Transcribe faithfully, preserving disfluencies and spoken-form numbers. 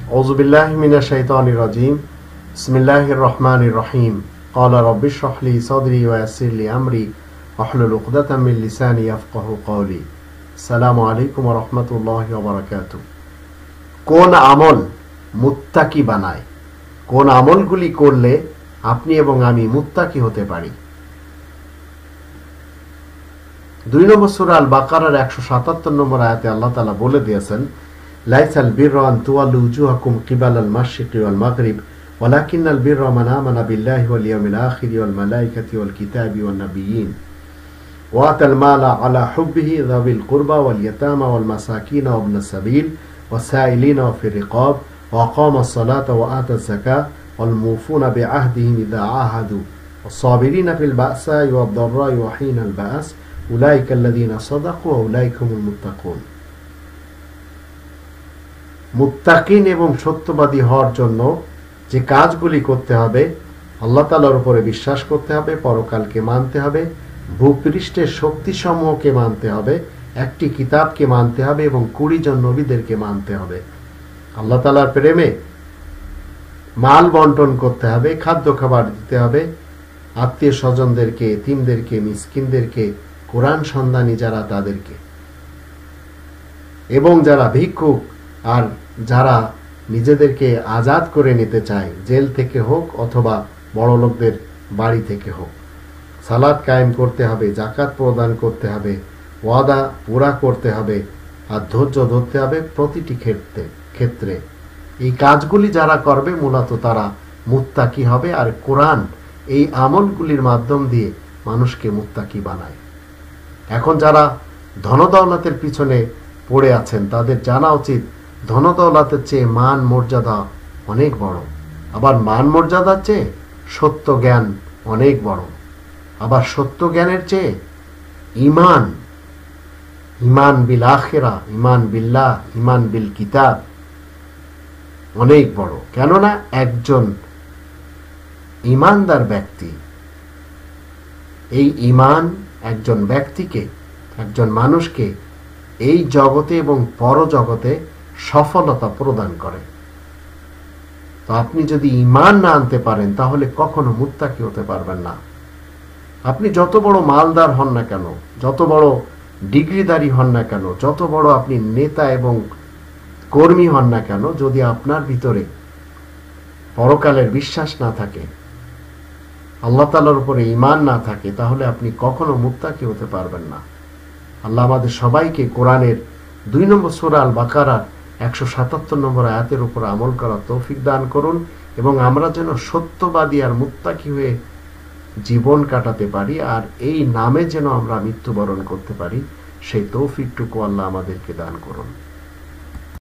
أعوذ بالله من الشيطان الرجيم بسم الله الرحمن الرحيم قال رب اشرح لي صدري ويسر لي أمري واحلل عقدة من لساني يفقهوا قولي السلام عليكم ورحمة الله وبركاته কোন আমল মুত্তাকি বানায় কোন আমলগুলি করলে আপনি এবং আমি মুত্তাকি হতে পারি দুই নম্বর সূরা আল বাকারার একশো সাতাত্তর নম্বর আয়াতে আল্লাহ তাআলা বলে দিয়েছেন লাইসাল বিররা আন তুওয়াল্লু উজুহাকুম কিবালাল মাশরিকি ওয়াল মাগরিব ওয়ালাকিন্নাল বিররা মান আমানা বিল্লাহি ওয়াল ইয়াউমিল আখির ওয়াল মালাইকাতি ওয়াল কিতাবি ওয়ান নাবিয়্যিন ওয়া আতাল মালা আলা হুব্বিহি যাবিল কুরবা ওয়াল ইয়াতামা ওয়াল মাসাকিন ওয়া ইবনাস সাবিল ওয়াসাইলিনা ওয়া ফির রিকাব ওয়া আকামাস সালাতা ওয়া আতাজ যাকাত ওয়াল মুফুনা বিআহদিহিম ইযা আহাদু ওয়াস-সাবিরিনা ফিল বা'সা'i ওয়াদ-দাররা'i ওয়া হিনাল বা'স উলাইকা আল্লাযীনা সাদাকু ওয়া উলাইকা হুমুল মুত্তাকুন মুত্তাকিন এবং সত্যবাদী হওয়ার জন্য যে কাজগুলি করতে হবে আল্লাহ তাআলার উপরে বিশ্বাস করতে হবে, পরকালকে মানতে হবে, ভূপৃষ্ঠের শক্তিসমূহকে মানতে হবে, একটি কিতাবকে মানতে হবে এবং কুড়ি জন নবীদেরকে মানতে হবে, আল্লাহ তাআলার প্রেমে মাল বন্টন করতে হবে, খাদ্য খাবার দিতে হবে, আত্মীয় স্বজনদেরকে, এতিমদেরকে, মিসকিনদেরকে, কোরআন সন্ধানী যারা তাদেরকে, এবং যারা ভিক্ষুক আর যারা নিজেদেরকে আজাদ করে নিতে চায় জেল থেকে হোক অথবা বড় লোকদের বাড়ি থেকে হোক, সালাত কায়েম করতে হবে, যাকাত প্রদান করতে হবে, ওয়াদা পুরা করতে হবে আর ধৈর্য ধরতে হবে প্রতিটি ক্ষেত্রে ক্ষেত্রে এই কাজগুলি যারা করবে মূলত তারা মুত্তাকি হবে। আর কোরআন এই আমলগুলির মাধ্যম দিয়ে মানুষকে মুত্তাকি বানায়। এখন যারা ধনদৌলতের পিছনে পড়ে আছেন তাদের জানা উচিত ধনদৌলতের চেয়ে মান মর্যাদা অনেক বড়, আবার মান মর্যাদার চেয়ে সত্য জ্ঞান অনেক বড়, আবার সত্য জ্ঞানের চেয়ে ইমান ইমান বিল আখিরা, ইমান বিল্লাহ, ইমান বিল কিতাব অনেক বড়। কেননা একজন ইমানদার ব্যক্তি, এই ইমান একজন ব্যক্তিকে, একজন মানুষকে এই জগতে এবং পরজগতে সফলতা প্রদান করে। তো আপনি যদি ঈমান না আনতে পারেন তাহলে কখনো মুত্তাকি হতে পারবেন না। আপনি যত বড় মালদার হন না কেন, যত বড় ডিগ্রিধারী হন না কেন, যত বড় আপনি নেতা এবং কর্মী হন না কেন, যদি আপনার ভিতরে পরকালের বিশ্বাস না থাকে, আল্লাহ তাআলার উপরে ঈমান না থাকে, তাহলে আপনি কখনো মুত্তাকি হতে পারবেন না। আল্লাহ আমাদের সবাইকে কোরআনের দুই নম্বর সূরা আল বাকারার একশো সাতাত্তর নম্বর আয়াতের উপর আমল করার তৌফিক দান করুন এবং আমরা যেন সত্যবাদী আর মুত্তাকি হয়ে জীবন কাটাতে পারি আর এই নামে যেন আমরা মৃত্যুবরণ করতে পারি, সেই তৌফিকটুকু আল্লাহ আমাদেরকে দান করুন।